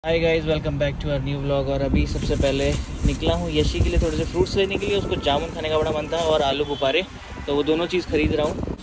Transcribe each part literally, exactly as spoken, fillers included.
Hi guys, welcome back to our new vlog. और अभी सबसे पहले निकला हूँ यशी के लिए थोड़े से फ्रूट्स लेने के लिए। उसको जामुन खाने का बड़ा मन था और आलू बुखारे, तो वो दोनों चीज़ खरीद रहा हूँ।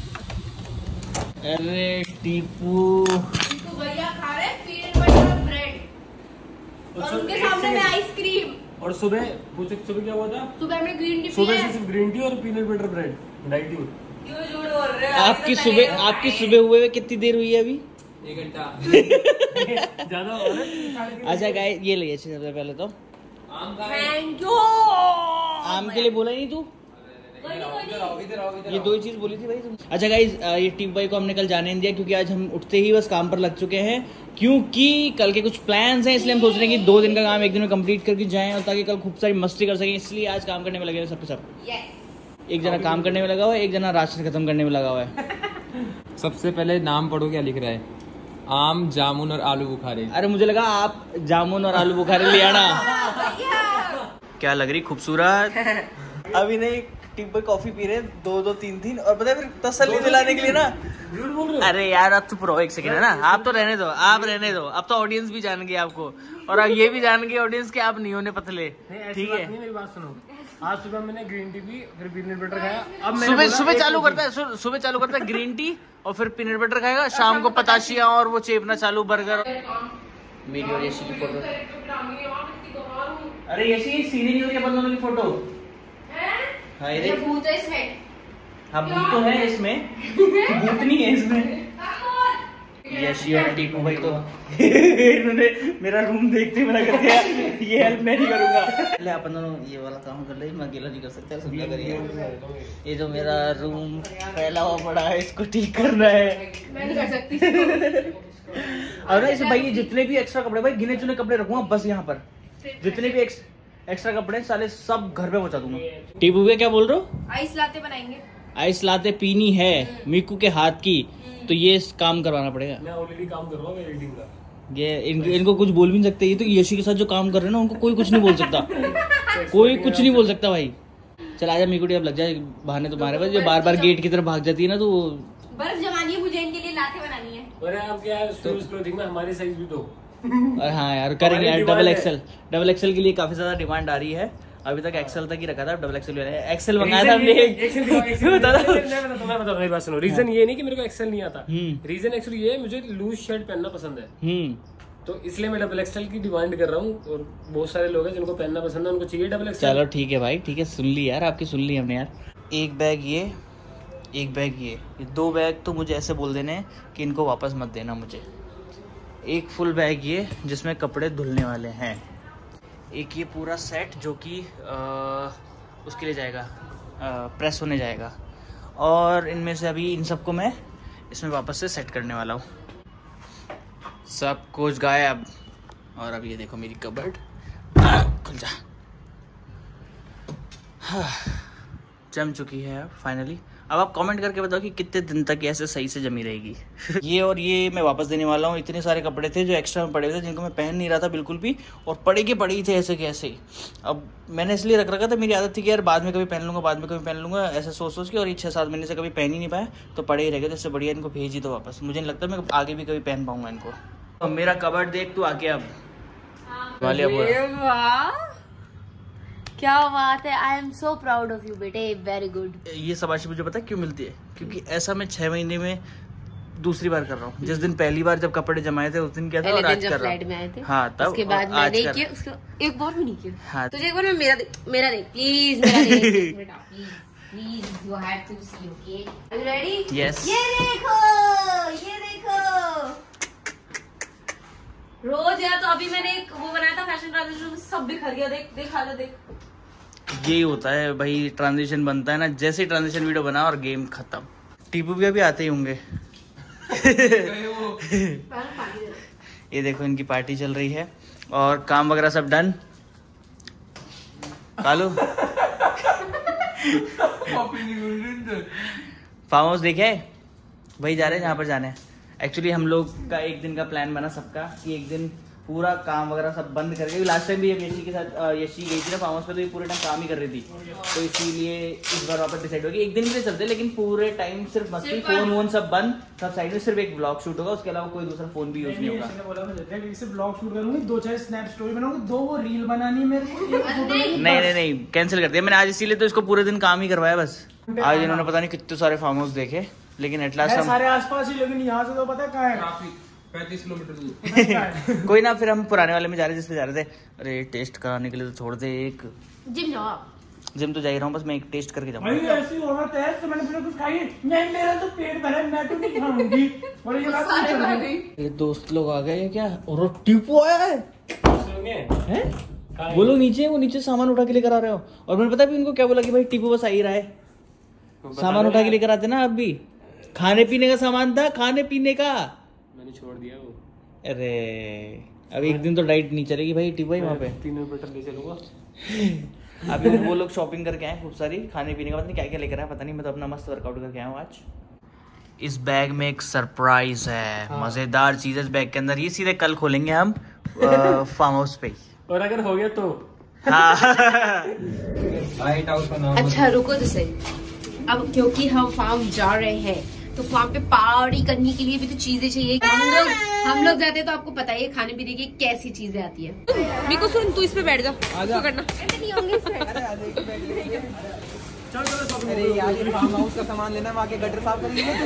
अरे टीपू भैया खा रहे पीनट बटर ब्रेड और उनके सामने में आइसक्रीम। और सुबह पूछे सुबह क्या हुआ था? सुबह हमने ग्रीन टी सुबह से सिर्फ ग्रीन टी और पीनट बटर ब्रेड डाइटिंग। क्यों झूठ बोल रहे हो? आपकी सुबह आपकी सुबह हुए हुए कितनी देर हुई है अभी? एक घंटा ज्यादा हो रहा है। अच्छा गाइस, ये लिए सबसे पहले तो आम का थैंक यू। आम के लिए बोला ही नहीं तू, ये दो ही चीज बोली थी भाई तुम। अच्छा गाइज, ये टीप भाई को हमने कल जाने नहीं दिया क्योंकि आज हम उठते ही बस काम पर लग चुके हैं, क्योंकि कल के कुछ प्लान्स हैं। इसलिए हम सोच रहे हैं कि दो दिन का काम एक दिन में कंप्लीट करके जाएं और ताकि कल खूब सारी मस्ती कर सकें। इसलिए आज काम करने में लगे हैं सबके सब। एक जना काम करने में लगा हुआ है, एक जना राशन खत्म करने में लगा हुआ है। सबसे पहले नाम पढ़ो, क्या लिख रहा है? आम, जामुन और आलू बुखारे। अरे मुझे लगा आप जामुन और आलू बुखारे ले आना। क्या लग रही खूबसूरत। अभी नहीं टीप भाई कॉफी पी रहे दो दो तीन तीन, और पता है फिर तसल्ली दिलाने के लिए ना। झूठ बोल रहे हो? अरे यार आप चुप रहो एक सेकंड, है ना। आप तो रहने दो, आप रहने दो। अब तो ऑडियंस भी जान गई आपको, और अब ये भी जान गई ऑडियंस कि आप नहीं होने पतले, ठीक है। मेरी बात सुनो, आज सुबह मैंने ग्रीन टी पी, फिर पीनट बटर खाया। अब मैंने सुबह बोला सुबह एक चालू कॉफी। करता है सुबह चालू करता है ग्रीन टी और फिर पीनट बटर खाएगा, शाम को पताशिया और वो चेपना चालू, बर्गर। वीडियो यशी की फोटो। अरे यशी सीधी नहीं होती अपन दोनों की फोटो। हाँ ये देख, भूत है इसमें। हाँ भूत तो है इसमें, भूत नहीं है इसमें। यशी और टीपू भाई तो इन्होंने मेरा रूम देखते मना कर दिया, ये हेल्प मैं नहीं करूंगा। पहले अपन दोनों ये वाला काम कर ले, मैं अकेला नहीं कर सकता। समझा करिए, ये जो मेरा रूम फैला हुआ पड़ा है इसको ठीक करना है। मैं नहीं कर सकती। और ना इसे भाई ये जितने भी एक्स्ट्रा कपड़े, भाई गिने चुने कपड़े रखूंगा बस यहाँ पर। जितने भी एक्स्ट्रा कपड़े साले सब घर पे पहुंचा दूंगा। टीपू भैया क्या बोल रहे हो? आइस लाते बनाएंगे। आइस लाते पीनी है मीकू के हाथ की, तो ये काम करवाना पड़ेगा। मैं ऑलरेडी काम कर रहा हूँ एडिटिंग का। ये इन, इनको कुछ बोल भी नहीं सकते। ये तो यशी के साथ जो काम कर रहे हैं ना, उनको कोई कुछ नहीं बोल सकता। कोई कुछ नहीं बोल सकता भाई। चल आजा मीकू, अब लग जाए बहाने तुम्हारे पास। जो बार बार गेट की तरफ भाग जाती है ना, तो बर्फ जमानी है मुझे, इनके लिए लाते बनानी है। अरे आप क्या है, क्लोथिंग में हमारी साइज भी दो। और हाँ यार करेंगे यार, डबल एक्सएल डबल एक्सएल के लिए काफी ज्यादा डिमांड आ रही है। अभी तक एक्सएल तक ही रखा था, डबल एक्सएल एक्सएल मंगाया था हमने। मेरी बात सुनो, रीजन ये नहीं कि मेरे को एक्सएल नहीं आता। हम्म रीजन एक्चुअली ये है, मुझे लूज शर्ट पहनना पसंद है, हम्म तो इसलिए मैं डबल एक्सएल की डिमांड कर रहा हूँ। और बहुत सारे लोग हैं जिनको पहनना पसंद है, उनको चाहिए डबल एक्सएल। चलो ठीक है भाई, ठीक है, सुन ली यार, आपकी सुन ली हमने यार। एक बैग ये, एक बैग ये, ये दो बैग तो मुझे ऐसे बोल देने कि इनको वापस मत देना मुझे। एक फुल बैग ये जिसमें कपड़े धुलने वाले हैं। एक ये पूरा सेट जो कि उसके लिए जाएगा, आ, प्रेस होने जाएगा। और इनमें से अभी इन सबको मैं इसमें वापस से सेट करने वाला हूँ। सब कुछ गायब। और अब ये देखो मेरी कबर्ड, खुल जा, हाँ, जम चुकी है अब फाइनली। अब आप कमेंट करके बताओ कि कितने दिन तक ऐसे सही से जमी रहेगी। ये और ये मैं वापस देने वाला हूँ। इतने सारे कपड़े थे जो एक्स्ट्रा में पड़े थे, जिनको मैं पहन नहीं रहा था बिल्कुल भी, और पड़े के पड़े ही थे ऐसे के ऐसे। अब मैंने इसलिए रख रखा था, मेरी आदत थी कि यार बाद में कभी पहन लूँगा, बाद में कभी पहन लूँगा, ऐसे सोच सोच के। और ये छः सात महीने से कभी पहन ही नहीं पाया, तो पड़े ही रह गए। तो इससे बढ़िया इनको भेज ही दो वापस। मुझे नहीं लगता मैं आगे भी कभी पहन पाऊँगा इनको। तो मेरा कबर्ड देख तू आके। अब वाह क्या बात है, I am so proud of you बेटे, वेरी गुड। ये शाबाशी मुझे पता है क्यों मिलती है? क्योंकि ऐसा मैं छह महीने में दूसरी बार कर रहा हूँ। जिस दिन पहली बार जब कपड़े जमाए थे उस दिन क्या था, और आज कर रहा हूँ। हाँ तब, उसके बाद मैंने किया, उसके एक बार भी नहीं किया। हाँ तुझे एक बार मेरा दे, मेरा दे प्लीज, मेरा दे बेटा please please, you have to see, okay? Are you ready? Yes. ये देखो, ये देखो रोज यार। तो अभी मैंने एक वो बनाया था फैशन ट्रांजिशन, सब बिखर गया। देख देख हालत देख। यही होता है भाई, ट्रांजिशन बनता है ना, जैसे ट्रांजिशन वीडियो बना और गेम खत्म। टीपू भी अभी आते ही होंगे। ये देखो इनकी पार्टी चल रही है और काम वगैरह सब डन। कालू फार्म हाउस देखे वही जा रहे हैं जहाँ पर जाना है। एक्चुअली हम लोग का एक दिन का प्लान बना सबका कि एक दिन पूरा काम वगैरह सब बंद करके, लास्ट टाइम भी यशी के साथ यशी गई थी ना फार्म हाउस पे, तो ये पूरे टाइम काम ही कर रही थी, तो इसीलिए इस बार वापस डिसाइड होगी एक दिन के लिए चलते, लेकिन पूरे टाइम सिर्फ मस्ती, फोन वोन सब बंद, सब साइड में, सिर्फ एक ब्लॉग शूट होगा, उसके अलावा कोई दूसरा फोन भी यूज नहीं होगा। सिर्फ ब्लॉग शूट करूंगी, दो चार स्नैप स्टोरी बनाऊंगी, दो वो रील बनानी है मेरे को। नहीं नहीं नहीं कैंसिल कर दिया मैंने आज, इसीलिए तो इसको पूरे दिन काम ही करवाया बस। आज इन्होंने पता नहीं कितने सारे फार्म हाउस देखे, लेकिन एटलास्ट हम सारे आसपास ही, लेकिन यहाँ से तो पता है कहाँ है, पैंतीस किलोमीटर दूर। कोई ना, फिर हम पुराने वाले में जा रहे थे, जिसपे जा रहे थे। अरे टेस्ट कराने के लिए तो छोड़ दे, एक जिम जाओ आप। जिम तो जा ही रहा हूँ, बस मैं एक टेस्ट करके जाऊंगा। भाई ऐसी औरत है तो मैंने पूछा कुछ खाई नहीं, मेरा तो पेट भरा है, मैं तो नहीं खाऊंगी। और ये बात नहीं चल रही। ये दोस्त लोग आ गए क्या? और टीपू आया है, हैं? वो लोग नीचे, वो नीचे सामान उठा के लेकर आ रहे हो, और मैंने पता भी उनको क्या बोला कि भाई टीपू बस आ ही रहा है, सामान उठा के लेकर आते ना। अब भी खाने पीने का सामान था, खाने पीने का मैंने छोड़ दिया वो। अरे अब एक दिन तो डाइट नहीं चलेगी भाई टीपू भाई वहाँ पे। तीन मीटर ले चलूंगा। अभी वो लोग शॉपिंग करके आए खूब सारी, खाने पीने का पता नहीं क्या क्या लेकर आए, पता नहीं, मैं तो अपना मस्त वर्कआउट करके आया हूँ आज। इस बैग में एक सरप्राइज है, हाँ। मजेदार चीज है इस बैग के अंदर, ये सीधे कल खोलेंगे हम फार्म हाउस पे, और अगर हो गया तो हाँ। अच्छा रुको तो सही, अब क्योंकि हम फार्म जा रहे हैं तो फार्म पे पार्टी करने के लिए भी तो चीजें चाहिए। हम लोग हम लोग जाते हैं तो आपको पता ही है खाने पीने की कैसी चीजें आती है। मीकू सुन, तू इस पे बैठ जा, तू करना। नहीं होंगे इस पे। अरे यार ये फार्म हाउस का सामान लेना, वहाँ के गटर साफ कर लीजिए।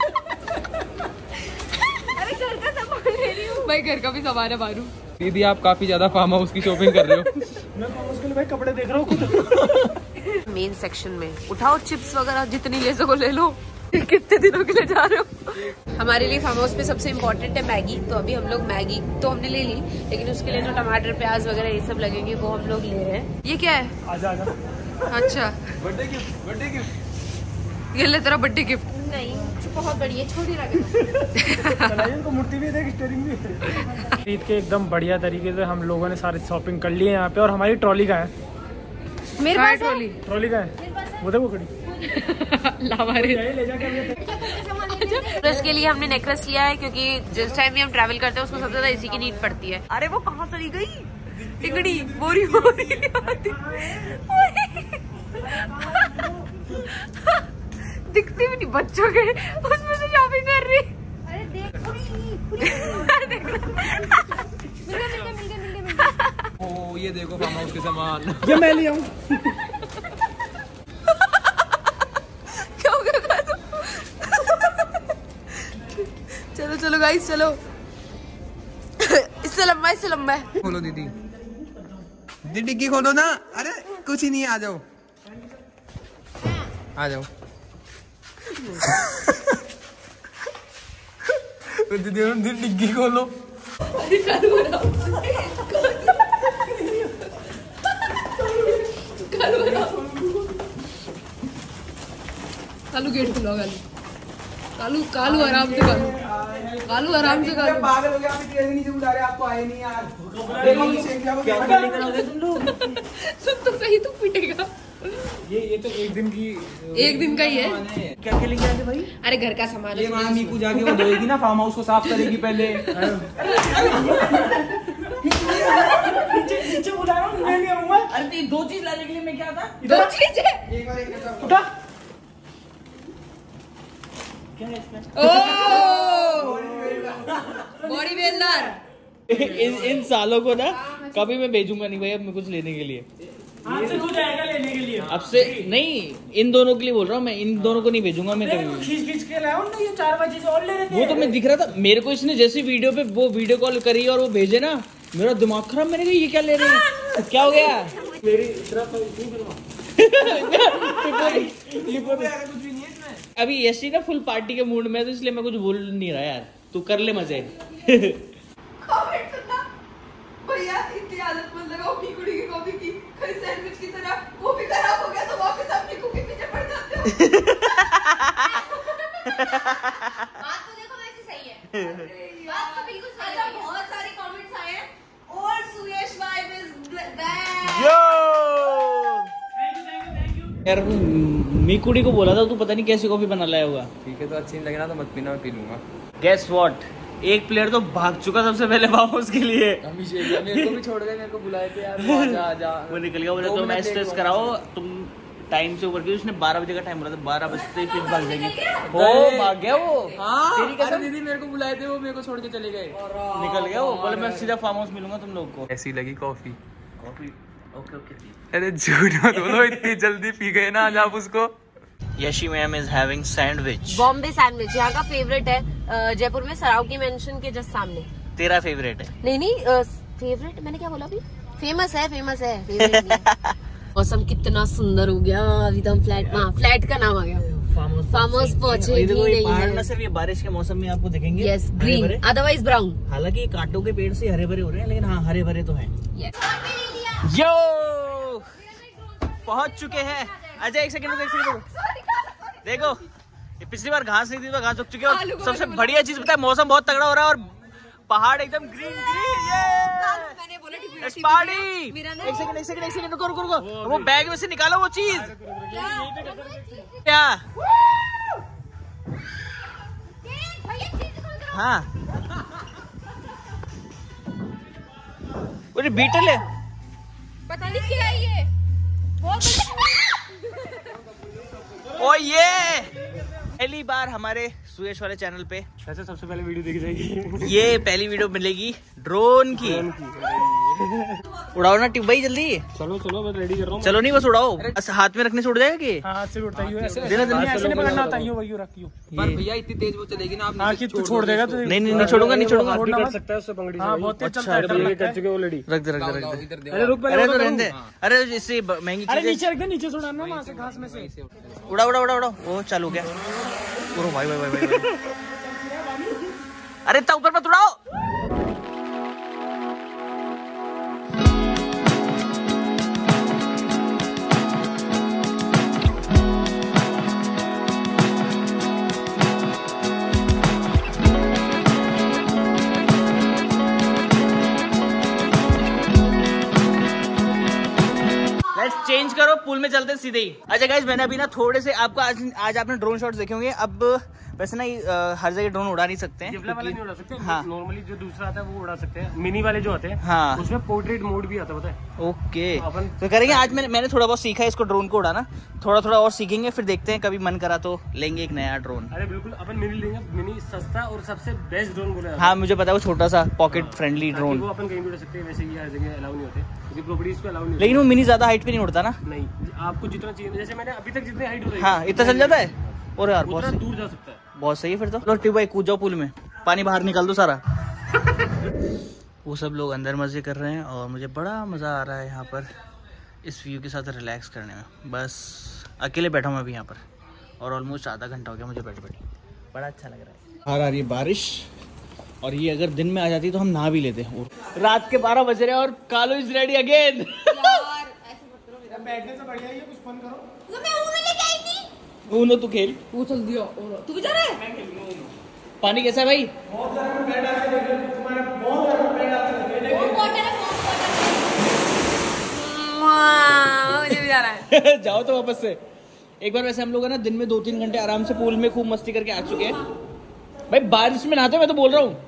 अरे घर का सामान ले रही हूँ भाई, घर का भी सामान है बारू। दीदी आप काफी ज्यादा फार्म हाउस की शॉपिंग कर रहे हो। मैं फार्म हाउस के लिए भाई कपड़े देख रहा हूँ खुद। मेन सेक्शन में उठाओ चिप्स वगैरह जितनी ले सको ले लो। कितने दिनों के लिए जा रहे हो? हमारे लिए फार्म हाउस पे सबसे इम्पोर्टेंट है मैगी, तो अभी हम लोग मैगी तो हमने ले ली, लेकिन उसके लिए जो टमाटर प्याज वगैरह ये सब लगेंगे वो हम लोग ले रहे हैं। ये क्या है? आजा आजा। अच्छा बर्थडे गिफ्ट, बर्थडे गिफ्ट। ये ले तेरा बर्थडे गिफ्ट। नहीं बहुत बड़ी है, छोटी लगे। तो मूर्ति भी देख, स्टीयरिंग भी। ईद के एकदम बढ़िया तरीके से हम लोगों ने सारी शॉपिंग कर ली है यहाँ पे, और हमारी ट्रॉली का है। मेरे पास ट्रॉली ट्रॉली का है, वो देखो खड़ी। तो इसके लिए हमने नेकलेस लिया है, क्योंकि जिस टाइम भी हम ट्रैवल करते हैं उसको सबसे ज्यादा इसी की नीड पड़ती है। अरे वो कहाँ चली गई टिकड़ी, बोरी बोरी दिखती भी नहीं, बच्चों के उसमें से शॉपिंग कर रही। अरे देख ओ ये देखो फार्म हाउस के सामान। ये मैं ले आऊँ। चलो चलो गाइस चलो। इससे लंबा इससे लंबा है। खोलो दीदी, दीदी डिग्गी खोलो ना। अरे कुछ ही नहीं, आ जाओ आ जाओ। दीदी डिग्गी खोलो। कालू गेट खुला, कालू कालू कालू आराम से कालू कालू आराम से कालू। पागल हो गया, आप इतनी नीचे बुला रहे, आपको आए नहीं यार। सुन तो सही, तू पिटेगा। ये ये तो एक दिन की एक दिन का ही है। क्या क्या लेके आते भाई? अरे घर का सामान ये वहाँ मीकू जाके वो धोएगी ना, फार्म हाउस को साफ करेगी पहले। नीचे बुला रहा हूँ, मैं नहीं आऊंगा। अरे दो चीज लाने के लिए मैं क्या था? दो चीज है। एक बार एक उठा। क्या है इसमें? Body builder. इन इन सालों को ना कभी मैं भेजूंगा नहीं भाई अब मैं कुछ लेने के लिए। हाथ से कुछ आएगा लेने के लिए। अब से नहीं, इन दोनों के लिए बोल रहा हूँ मैं, इन दोनों को नहीं भेजूंगा मैं कभी। खींच खींच के लाया हूँ ना, ये चार पांच चीजें और ले रहे थे। वो तो मैं दिख रहा था मेरे को, इसने जैसे वीडियो पे वो वीडियो कॉल करी और वो भेजे ना, मेरा दिमाग खराब। मैंने कहा ये क्या ले रहे हैं, क्या हो गया? मेरी तरफ अभी ऐसी ना फुल पार्टी के मूड में, तो इसलिए मैं कुछ बोल नहीं रहा यार, तू कर ले मजे। भैया इतनी आदत मत लगाओ कुड़ी की कॉफी की, कहीं सैंडविच की तरह वो भी खराब हो गया तो वापस अपनी कुकिंग पीछे पड़ जाते हो। बात तो देखो वैसे सही है, बात तो बिल्कुल सही है। बहुत सारे कमेंट्स आए हैं और Suyash vibe is back. Yo यार मीकुड़ी को बोला था तू पता नहीं कैसी कॉफी बना लाया होगा। ठीक है, तो अच्छी नहीं लगना तो मत पीना, मैं पी लूंगा। गेस व्हाट, एक प्लेयर तो भाग चुका सबसे पहले फार्म हाउस के लिए। मेरे को भी छोड़ गए, मेरे को बुलाए थे यार, जा जा। वो निकल गया, बोले तो मैच टेस्ट कराओ तुम टाइम से ऊपर की। उसने बारह बजे का टाइम बोला था, बारह बजते फिर भाग जाएंगे। ओ भाग गया वो। हाँ, अरे दीदी मेरे को बुलाए थे, वो मेरे को छोड़ के चले गए, निकल गया वो। बोले मैं सीधा फार्म हाउस मिलूंगा तुम लोग को। ऐसी लगी कॉफी। Coffee okay okay. अरे झूठ मत बोलो, इतनी जल्दी पी गए ना आज आप उसको। Yashi ma'am is having sandwich. Bombay sandwich यहाँ का फेवरेट है, जयपुर में सराव की मेंशन के जस्ट सामने। तेरा फेवरेट है? नहीं नहीं फेवरेट मैंने क्या बोला अभी, फेमस है फेमस है फेवरेट नहीं। मौसम कितना सुंदर हो गया, अभी तो हम फ्लैट, हाँ फ्लैट का नाम आ गया, फार्म हाउस पहुंचे ही नहीं है। ना सिर्फ ये बारिश के मौसम में आपको दिखेंगे यस ग्रीन अदरवाइज ब्राउन। हालांकि ये कांटों के पेड़ से हरे भरे हो रहे हैं, लेकिन हाँ हरे भरे तो हैं। यो पहुंच चुके हैं। अजय एक सेकंड रुको, एक सेकंड रुको। देखो ये पिछली बार घास नहीं थी तो घास उग चुकी है। सबसे बढ़िया चीज पता है, मौसम बहुत तगड़ा हो रहा है और पहाड़ एकदम ग्रीन ग्रीन। ये पार्टी। एक सेकंड एक सेकंड एक सेकंड रुको रुको रुको। वो बैग में से निकालो वो चीज। क्या? हाँ अरे बीटल है, पता नहीं क्या है ये। ओ ये पहली बार हमारे सुयश वाले चैनल पे ऐसे सबसे पहले वीडियो देखी जाएगी। ये पहली वीडियो मिलेगी ड्रोन की। उड़ाओ ना ट्यूब भाई जल्दी। चलो चलो मैं रेडी कर रहा हूँ। चलो नहीं बस उड़ाओ। हाथ में रखने से उड़ जाएगा कि? हाँ हाथ से भी उड़ता है, ऐसे देना देना ऐसे नहीं पकड़ना होता, यूं यूं रखियो। पर भैया इतनी तेज वो चलेगी ना, आप हाँ कि तू छोड़ देगा तो नहीं नहीं नहीं छोड़ूंगा नहीं छोड़ूंगा। कर सकता है उससे पंगड़ी। हाँ बहुत तेज चलता है, कर चुके ऑलरेडी। रख दे रख दे रख दे। इधर अरे रुक अरे तो रहने दे। अरे इससे महंगी अरे चीजें। नीचे रख दे, नीचे से उड़ाना वहाँ से घास में से। उड़ा उड़ा उड़ा उड़ा। वो चालू गया। उड़ो भाई भाई भाई भाई। अरे इतना ऊपर मत उड़ाओ। चेंज करो, पूल में चलते सीधे ही। अच्छा गाइस मैंने अभी ना थोड़े से आपको आज आज आपने ड्रोन शॉट्स देखे होंगे। अब वैसे ना आ, हर जगह ड्रोन उड़ा नहीं सकते हैं, वाला नहीं उड़ा सकते। हाँ नॉर्मली जो दूसरा आता है वो उड़ा सकते हैं, मिनी वाले जो आते हैं। हाँ उसमें पोर्ट्रेट मोड भी आता है, पता है। ओके अपन तो करेंगे आज। मैंने मैंने थोड़ा बहुत सीखा है इसको ड्रोन को उड़ाना, थोड़ा थोड़ा और सीखेंगे, फिर देखते हैं कभी मन करा तो लेंगे एक नया ड्रोन। अरे बिल्कुल अपन मिनी लेंगे, मिनी सस्ता और सबसे बेस्ट ड्रोन बोला। हाँ मुझे पता है, वो छोटा सा पॉकेट फ्रेंडली ड्रोन। वो अपन कहीं भी उड़ा सकते हैं, वैसे ही हर जगह अलाउ नहीं होते क्योंकि प्रॉपर्टीज को अलाउ नहीं। लेकिन वो मिनी ज्यादा हाइट पे नहीं उड़ता ना? नहीं, आपको जितना चाहिए, जैसे मैंने अभी तक जितनी हाइट उड़ाई हाँ इतना चल जाता है। और यार बहुत सही, दूर जा सकता है। बहुत सही है फिर तो। लो ट्यूब भाई कूद जाओ पूल में, पानी बाहर निकाल दो सारा। वो सब लोग अंदर मजे कर रहे हैं और मुझे बड़ा मजा आ रहा है यहाँ पर इस व्यू के साथ रिलैक्स करने में। बस अकेले बैठा हूँ अभी यहाँ पर और ऑलमोस्ट आधा घंटा हो गया मुझे बैठे बैठे। बड़ा अच्छा लग रहा है। बाहर आ रही है बारिश और ये अगर दिन में आ जाती तो हम नहा भी लेते। रात के बारह बज रहे हैं और कालू इज रेडी अगेन। बैठने से बढ़िया है कुछ फन करो। ऊनो तू खेल। वो चल दिया। तू भी जा रहा है? पानी कैसा है भाई? मुझे भी जा रहा है। जाओ तो वापस से। एक बार वैसे हम लोग ना दिन में दो तीन घंटे आराम से पूल में खूब मस्ती करके आ चुके हैं। भाई बारिश में नहाते मैं तो बोल रहा हूँ।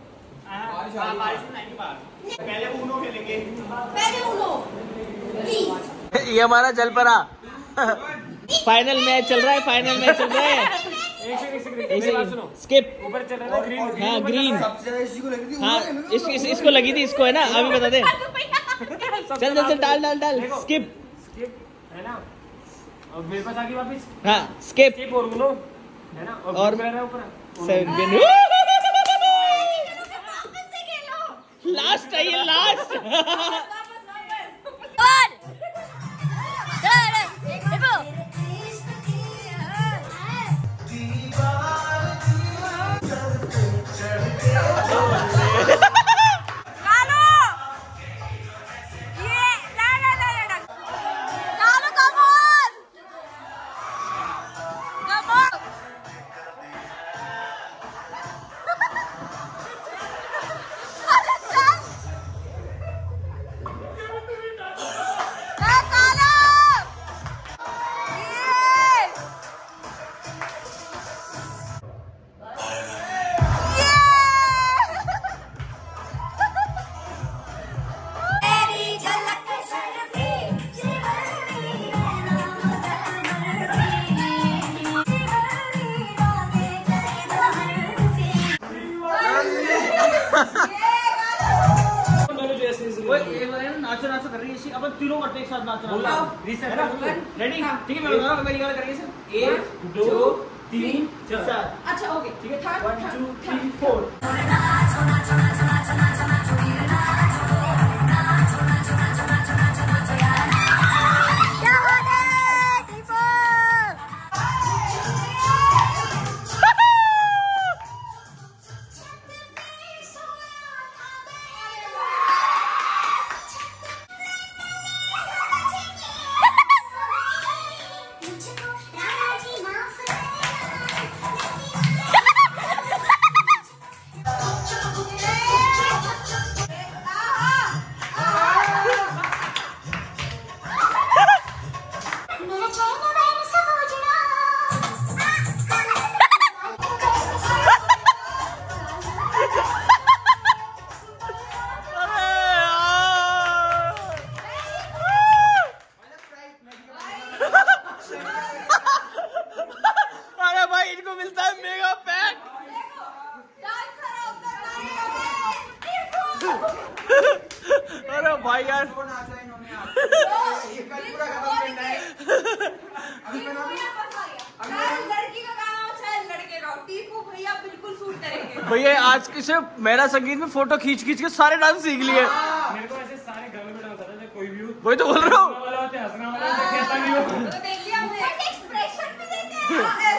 पहले ऊनो खेलेंगे। पहले ऊनो ये हमारा जल परा फाइनल मैच चल रहा है, फाइनल मैच चल रहा है। एक सेकंड, एक सेकंड, मेरी बात सुनो। स्किप। ऊपर चल रहा है ग्रीन। हाँ ग्रीन। हाँ इस, इस, इसको लगी थी, इसको है ना अभी बता दे। चल चल चल डाल डाल डाल। स्किप स्किप है ना, और मेरे पास आगे वापस। हाँ स्किप स्किप और ऊनो है ना, और और मेरा रहा ऊपर सेवन। लास्ट है ये, लास्ट। वन नाचो नाचो कर रही है, अपन तीनों करते हैं एक साथ नाचो नाचो। रेडी? ठीक है, मैं बता रहा हूँ मेरी गाना करेंगे सर। एक दो तीन चार। अच्छा ओके ठीक है, वन टू थ्री फोर। अरे भाई यार भैया आज के सिर्फ मेरा संगीत में फोटो खींच खींच के सारे डांस सीख लिए। मेरे को ऐसे सारे घर में डांस आता था, कोई भी हो वही तो बोल रहा हूँ। हंसना वाला कैसा भी हो। एक्सप्रेशन भी देते हैं।